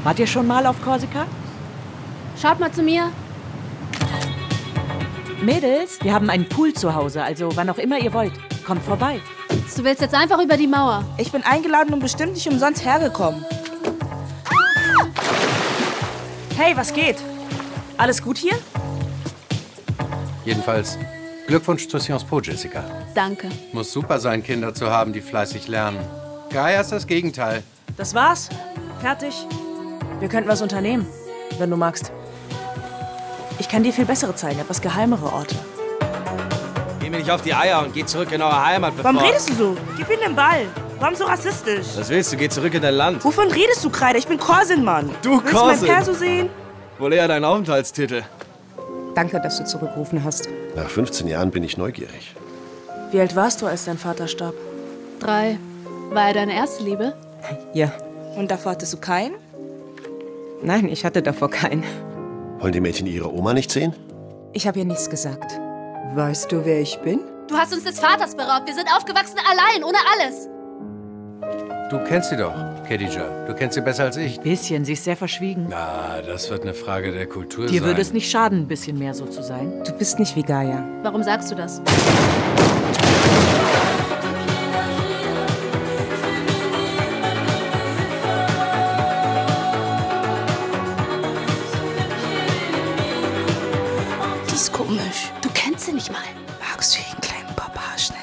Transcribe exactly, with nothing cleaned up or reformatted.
Wart ihr schon mal auf Korsika? Schaut mal zu mir. Mädels, wir haben einen Pool zu Hause, also wann auch immer ihr wollt. Kommt vorbei. Du willst jetzt einfach über die Mauer. Ich bin eingeladen und bestimmt nicht umsonst hergekommen. Hey, was geht? Alles gut hier? Jedenfalls, Glückwunsch zur Sciences Po, Jessica. Danke. Muss super sein, Kinder zu haben, die fleißig lernen. Gaia ist das Gegenteil. Das war's. Fertig. Wir könnten was unternehmen, wenn du magst. Ich kann dir viel bessere zeigen, etwas geheimere Orte. Geh mir nicht auf die Eier und geh zurück in eure Heimat, bevor... Warum redest du so? Gib ihm den Ball. Warum so rassistisch? Was willst du? Geh zurück in dein Land. Wovon redest du, Kreide? Ich bin Korsin, Mann. Du Willst Korsin? du mein Perso sehen? Wohl eher dein Aufenthaltstitel. Danke, dass du zurückgerufen hast. Nach fünfzehn Jahren bin ich neugierig. Wie alt warst du, als dein Vater starb? Drei. War er deine erste Liebe? Ja. Und davor hattest du keinen? Nein, ich hatte davor keinen. Wollen die Mädchen ihre Oma nicht sehen? Ich habe ihr nichts gesagt. Weißt du, wer ich bin? Du hast uns des Vaters beraubt. Wir sind aufgewachsen allein, ohne alles. Du kennst sie doch, Khadija. Du kennst sie besser als ich. Bisschen, sie ist sehr verschwiegen. Na, das wird eine Frage der Kultur Dir sein. würde es nicht schaden, ein bisschen mehr so zu sein. Du bist nicht wie Gaia. Warum sagst du das? Die ist komisch. Du kennst sie nicht mal. Magst du ihren kleinen Papa schnell?